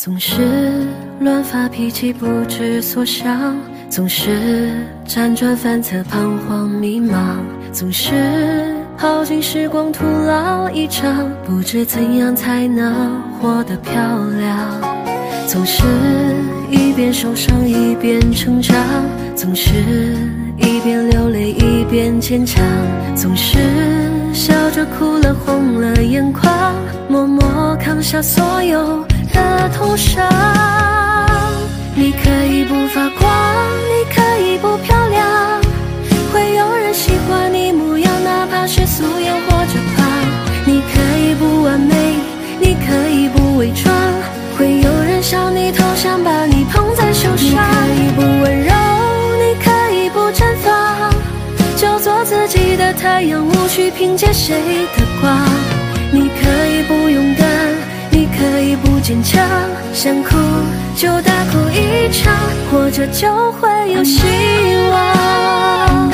总是乱发脾气不知所向，总是辗转反侧彷徨迷茫，总是耗尽时光徒劳一场，不知怎样才能活得漂亮。总是一边受伤一边成长，总是一边流泪一边坚强，总是笑着哭了红了眼眶，默默扛下所有的痛伤。你可以不发光，你可以不漂亮，会有人喜欢你模样，哪怕是素颜或者胖。你可以不完美，你可以不伪装，会有人向你投降，把你捧在手上。你可以不温柔，你可以不绽放，就做自己的太阳，无需凭借谁的光。你可以不勇敢，你可以不坚强，想哭就大哭一场，活着就会有希望。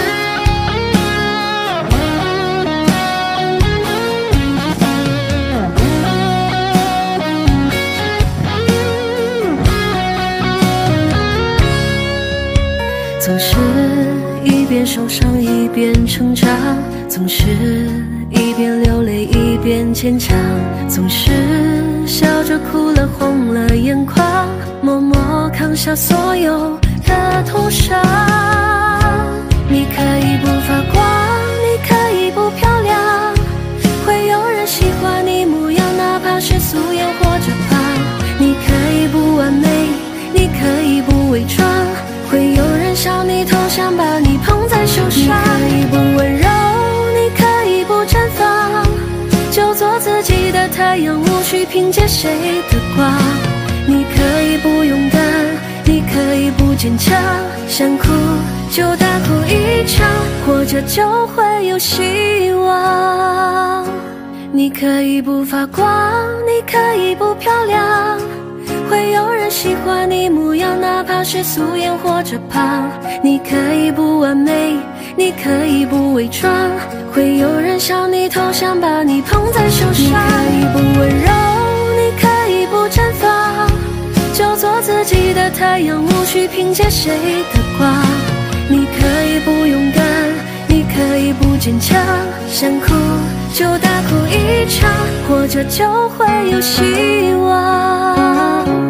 总是一边受伤一边成长，总是一边流泪一边坚强，总是笑着哭了红了眼眶，默默扛下所有的痛伤。你可以不发光，你可以不漂亮，会有人喜欢你模样，哪怕是素颜或者胖。你可以不完美，你可以不伪装，会有人向你投降，把你捧在手上。你可以不温柔，你可以不绽放，就做自己的太阳，无需凭借谁的光。你可以不勇敢，你可以不坚强，想哭就大哭一场，活着就会有希望。你可以不发光，你可以不漂亮，会有人喜欢你模样，哪怕是素颜或者胖。你可以不完美，你可以不伪装，会有人向你投降，把你捧在手上。你可以不温柔，你可以不绽放，就做自己的太阳，无需凭借谁的光。你可以不勇敢，你可以不坚强，想哭就大哭一场，活着就会有希望。